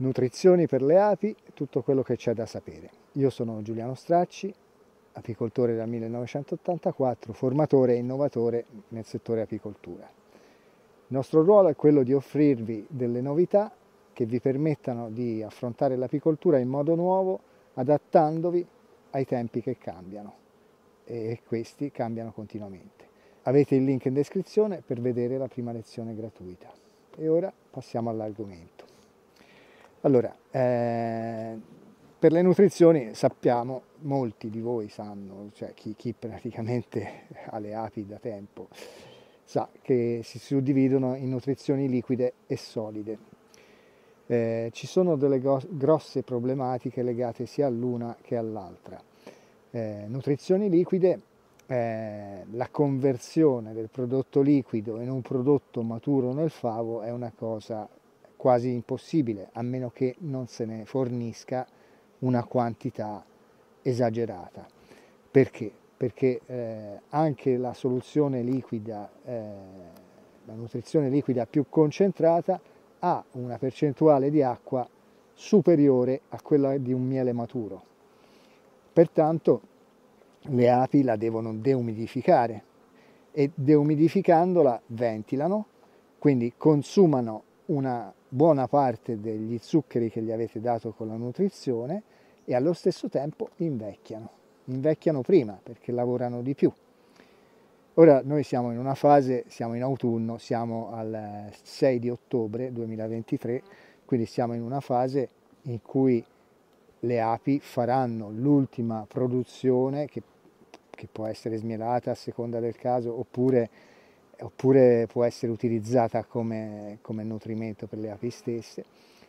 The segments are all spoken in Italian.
Nutrizioni per le api, tutto quello che c'è da sapere. Io sono Giuliano Stracci, apicoltore dal 1984, formatore e innovatore nel settore apicoltura. Il nostro ruolo è quello di offrirvi delle novità che vi permettano di affrontare l'apicoltura in modo nuovo, adattandovi ai tempi che cambiano, e questi cambiano continuamente. Avete il link in descrizione per vedere la prima lezione gratuita. E ora passiamo all'argomento. Allora, per le nutrizioni sappiamo, molti di voi sanno, cioè chi praticamente ha le api da tempo, sa che si suddividono in nutrizioni liquide e solide. Ci sono delle grosse problematiche legate sia all'una che all'altra. Nutrizioni liquide, la conversione del prodotto liquido in un prodotto maturo nel favo è una cosa quasi impossibile, a meno che non se ne fornisca una quantità esagerata. Perché? Perché anche la soluzione liquida, la nutrizione liquida più concentrata ha una percentuale di acqua superiore a quella di un miele maturo. Pertanto le api la devono deumidificare e deumidificandola ventilano, quindi consumano una buona parte degli zuccheri che gli avete dato con la nutrizione e allo stesso tempo invecchiano prima perché lavorano di più. Ora noi siamo in una fase, siamo in autunno, siamo al 6 di ottobre 2023, quindi siamo in una fase in cui le api faranno l'ultima produzione che può essere smielata a seconda del caso oppure può essere utilizzata come nutrimento per le api stesse,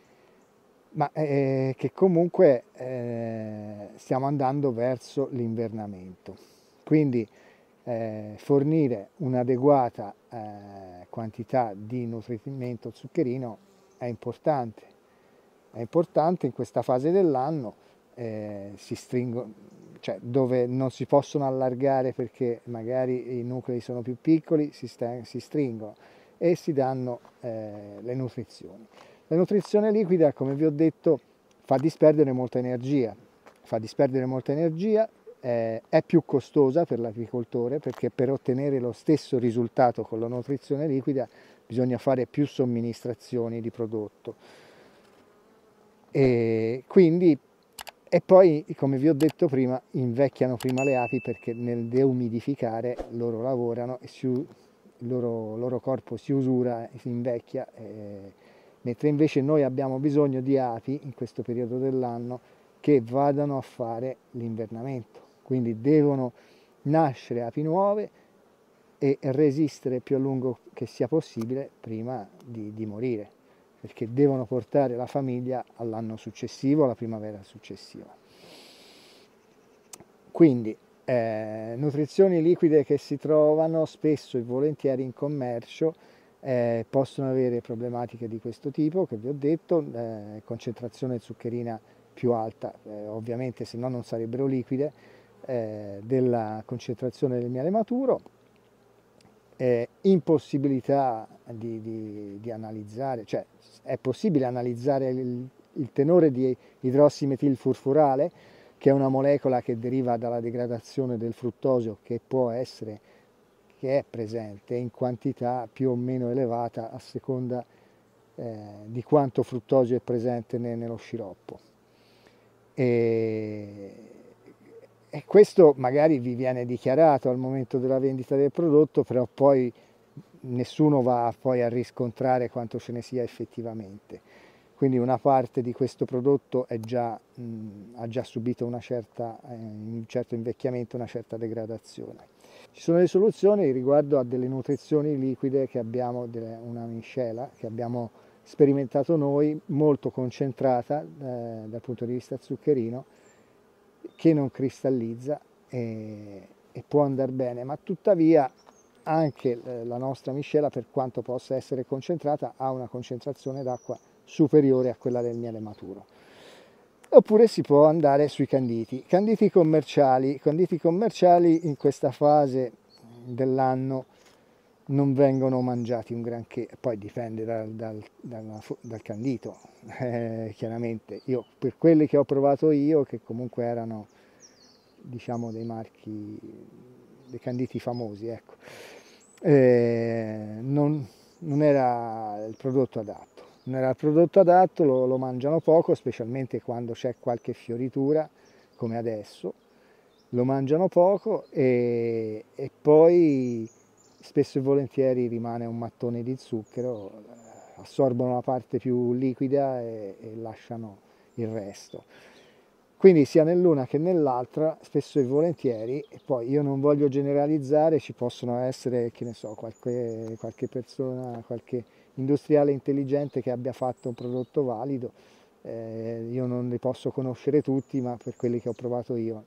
ma che comunque stiamo andando verso l'invernamento. Quindi fornire un'adeguata quantità di nutrimento zuccherino è importante. È importante in questa fase dell'anno, cioè dove non si possono allargare perché magari i nuclei sono più piccoli, si stringono e si danno le nutrizioni. La nutrizione liquida, come vi ho detto, fa disperdere molta energia, è più costosa per l'apicoltore perché per ottenere lo stesso risultato con la nutrizione liquida bisogna fare più somministrazioni di prodotto. E poi, come vi ho detto prima, invecchiano prima le api perché nel deumidificare loro lavorano e il loro corpo si usura e si invecchia, mentre invece noi abbiamo bisogno di api in questo periodo dell'anno che vadano a fare l'invernamento, quindi devono nascere api nuove e resistere più a lungo che sia possibile prima di morire, perché devono portare la famiglia all'anno successivo, alla primavera successiva. Quindi nutrizioni liquide che si trovano spesso e volentieri in commercio possono avere problematiche di questo tipo che vi ho detto, concentrazione zuccherina più alta, ovviamente se no non sarebbero liquide, della concentrazione del miele maturo, impossibilità di analizzare, cioè è possibile analizzare il tenore di idrossimetilfurfurale, che è una molecola che deriva dalla degradazione del fruttosio che è presente in quantità più o meno elevata a seconda di quanto fruttosio è presente nello sciroppo. E questo magari vi viene dichiarato al momento della vendita del prodotto, però poi nessuno va poi a riscontrare quanto ce ne sia effettivamente. Quindi una parte di questo prodotto ha già subito un certo invecchiamento, una certa degradazione. Ci sono le soluzioni riguardo a delle nutrizioni liquide che abbiamo, una miscela che abbiamo sperimentato noi, molto concentrata dal punto di vista zuccherino, che non cristallizza e può andare bene, ma tuttavia anche la nostra miscela, per quanto possa essere concentrata, ha una concentrazione d'acqua superiore a quella del miele maturo. Oppure si può andare sui canditi commerciali in questa fase dell'anno non vengono mangiati un granché, poi dipende dal candito, chiaramente. Io, per quelli che ho provato io, che comunque erano, diciamo, dei marchi, dei canditi famosi, ecco, non era il prodotto adatto. Non era il prodotto adatto, lo mangiano poco, specialmente quando c'è qualche fioritura, come adesso, lo mangiano poco e poi spesso e volentieri rimane un mattone di zucchero, assorbono la parte più liquida e lasciano il resto. Quindi sia nell'una che nell'altra, spesso e volentieri, e poi io non voglio generalizzare, ci possono essere, che ne so, qualche persona, qualche industriale intelligente che abbia fatto un prodotto valido. Io non li posso conoscere tutti, ma per quelli che ho provato io,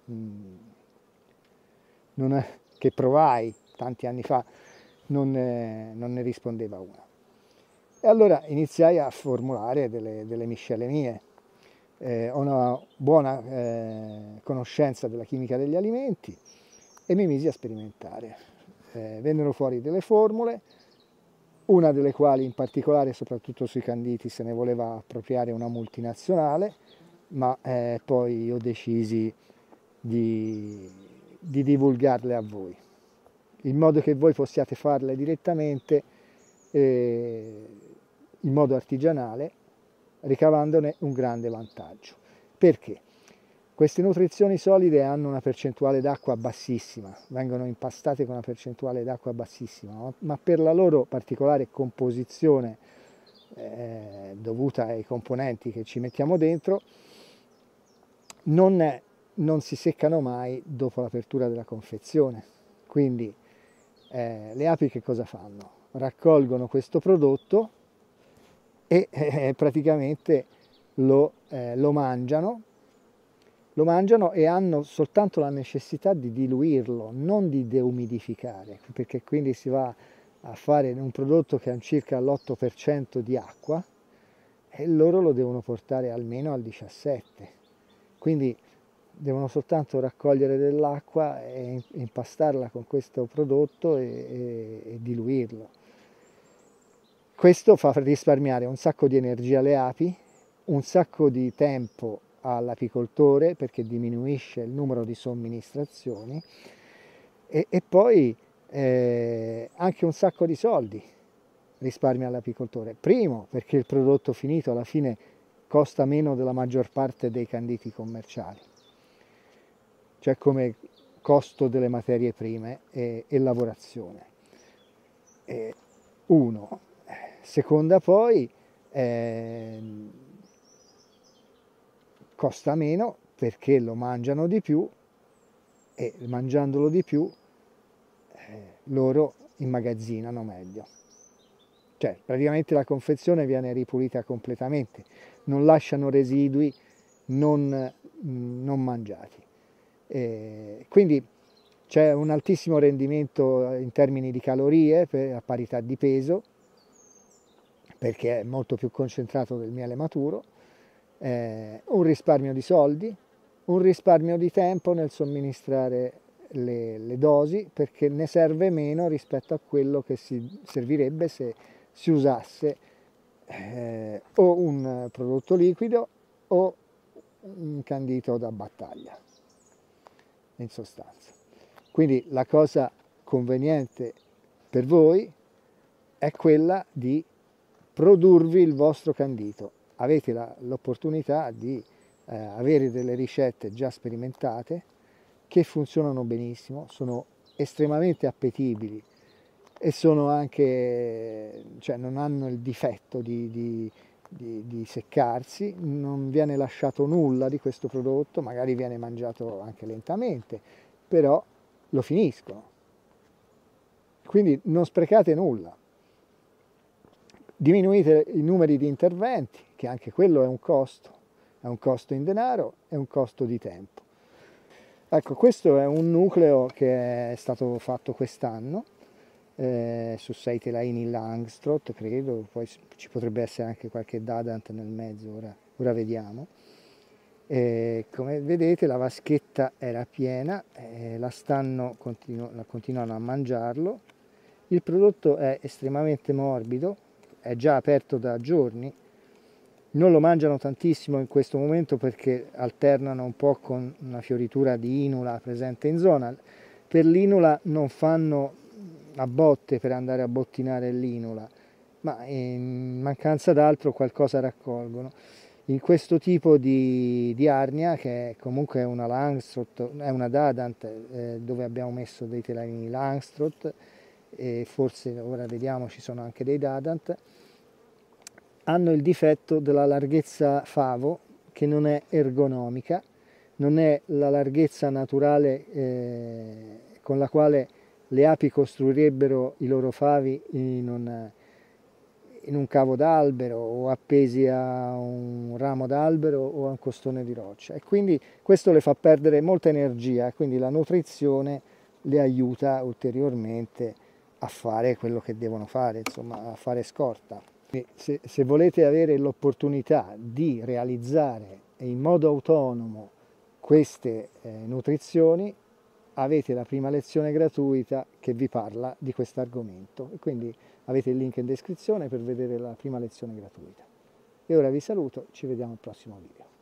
che provai tanti anni fa, non ne rispondeva una. E allora iniziai a formulare delle miscele mie. Ho una buona conoscenza della chimica degli alimenti e mi misi a sperimentare. Vennero fuori delle formule, una delle quali in particolare, soprattutto sui canditi, se ne voleva appropriare una multinazionale, ma poi io decisi di divulgarle a voi, in modo che voi possiate farle direttamente in modo artigianale, ricavandone un grande vantaggio. Perché? Queste nutrizioni solide hanno una percentuale d'acqua bassissima, vengono impastate con una percentuale d'acqua bassissima, ma per la loro particolare composizione dovuta ai componenti che ci mettiamo dentro, non si seccano mai dopo l'apertura della confezione. Quindi le api che cosa fanno? Raccolgono questo prodotto e praticamente lo mangiano e hanno soltanto la necessità di diluirlo, non di deumidificare, perché quindi si va a fare un prodotto che ha circa l'8% di acqua e loro lo devono portare almeno al 17%. Quindi devono soltanto raccogliere dell'acqua e impastarla con questo prodotto e diluirlo. Questo fa risparmiare un sacco di energia alle api, un sacco di tempo all'apicoltore perché diminuisce il numero di somministrazioni e poi anche un sacco di soldi risparmia all'apicoltore. Primo, perché il prodotto finito alla fine costa meno della maggior parte dei canditi commerciali, cioè come costo delle materie prime e lavorazione. Uno. Seconda poi, costa meno perché lo mangiano di più e mangiandolo di più loro immagazzinano meglio. Cioè praticamente la confezione viene ripulita completamente, non lasciano residui non mangiati. Quindi c'è un altissimo rendimento in termini di calorie a parità di peso, perché è molto più concentrato del miele maturo, un risparmio di soldi, un risparmio di tempo nel somministrare le dosi, perché ne serve meno rispetto a quello che si servirebbe se si usasse o un prodotto liquido o un candito da battaglia, in sostanza. Quindi la cosa conveniente per voi è quella di produrvi il vostro candito. Avete l'opportunità di avere delle ricette già sperimentate che funzionano benissimo, sono estremamente appetibili e sono anche, cioè non hanno il difetto di seccarsi, non viene lasciato nulla di questo prodotto, magari viene mangiato anche lentamente, però lo finiscono. Quindi non sprecate nulla. Diminuite i numeri di interventi, che anche quello è un costo in denaro e un costo di tempo. Ecco, questo è un nucleo che è stato fatto quest'anno su 6 telaini Langstroth, credo, poi ci potrebbe essere anche qualche Dadant nel mezzo, ora vediamo. Come vedete la vaschetta era piena, la continuano a mangiarlo Il prodotto è estremamente morbido, è già aperto da giorni, non lo mangiano tantissimo in questo momento perché alternano un po' con una fioritura di inula presente in zona. Per l'inula non fanno a botte per andare a bottinare l'inula, ma in mancanza d'altro qualcosa raccolgono. In questo tipo di arnia, che è comunque una Langstroth, è una Dadant, dove abbiamo messo dei telanini Langstroth, e forse ora vediamo ci sono anche dei Dadant, hanno il difetto della larghezza favo, che non è ergonomica, non è la larghezza naturale con la quale le api costruirebbero i loro favi in un cavo d'albero o appesi a un ramo d'albero o a un costone di roccia, e quindi questo le fa perdere molta energia, quindi la nutrizione le aiuta ulteriormente a fare quello che devono fare, insomma a fare scorta. Se volete avere l'opportunità di realizzare in modo autonomo queste nutrizioni, avete la prima lezione gratuita che vi parla di questo argomento, e quindi avete il link in descrizione per vedere la prima lezione gratuita. E ora vi saluto, ci vediamo al prossimo video.